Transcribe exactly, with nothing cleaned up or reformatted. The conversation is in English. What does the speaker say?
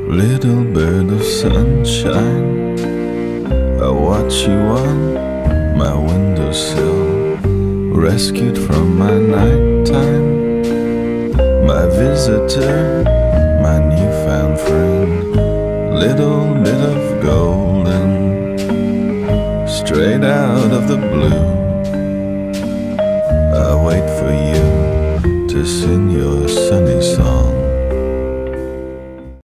Little bird of sunshine, I watch you on my windowsill, rescued from my nighttime, my visitor, my newfound friend. Little bit of golden, straight out of the blue. I wait for you to sing your sunny song.